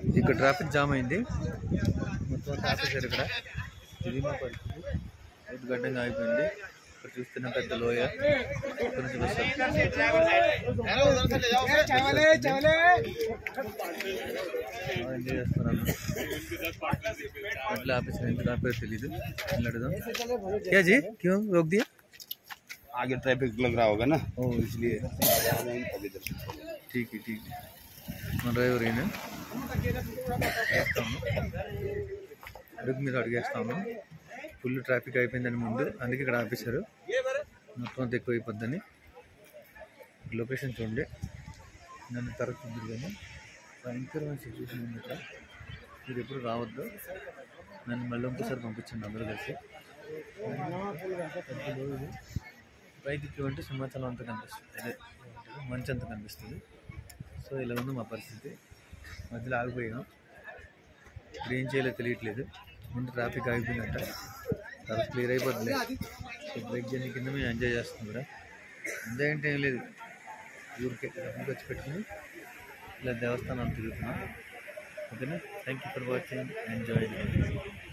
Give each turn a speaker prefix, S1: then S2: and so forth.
S1: ఇక్కడ traffic jam అయింది, మొత్తం ఆపేశారు ఇక్కడ. ఇది మా పరిస్థితి, రైతు గడ్డంగా అయిపోయింది. ఇక్కడ చూస్తున్న పెద్ద లోయ గురించి ఎంజాయ్ చేస్తున్నాను. అట్లా ఆపేసారు, ఎందుకు ఆపేరు తెలీదు. అడుగుదాం, क्या जी क्यों रोक दिया?
S2: आगे ट्रैफिक लग रहा होगा ना,
S1: ओ इसलिए। ठीक है మన డ్రైవర్ అయినా వేస్తాము, అడుగు మీద అడిగేస్తాము. ఫుల్ ట్రాఫిక్ అయిపోయిందని ముందు, అందుకే ఇక్కడ ఆపేశారు. మొత్తం అంత ఎక్కువ అయిపోద్దని. లొకేషన్ చూడండి, నన్ను తరచుద్దురు కానీ భయంకరమైన సిచ్యువేషన్ ఉంది ఇక్కడ. మీరు ఎప్పుడు రావద్దు, నన్ను మళ్ళీ ఇంకోసారి పంపించండి అందరూ కలిసి. పైకి అంటే సింహాచలం అంతా కనిపిస్తుంది, అదే మంచి అంతా కనిపిస్తుంది. సో ఇలా ఉంది మా పరిస్థితి. మధ్యలో ఆగిపోయాం, ఇప్పుడు ఏం చేయలేదో తెలియట్లేదు. ముందు ట్రాఫిక్ ఆగిపోయిందంట, తర్వాత క్లియర్ అయిపోతుంది. సో బ్రేక్ జర్నీ కింద మేము ఎంజాయ్ చేస్తాం కూడా. ఎంజాయ్ అంటే ఏం లేదు, ఊరికే డబ్బులు ఖర్చు పెట్టుకుని ఇలా దేవస్థానం తిరుగుతున్నాం. ఓకేనా, thank you for watching, enjoy.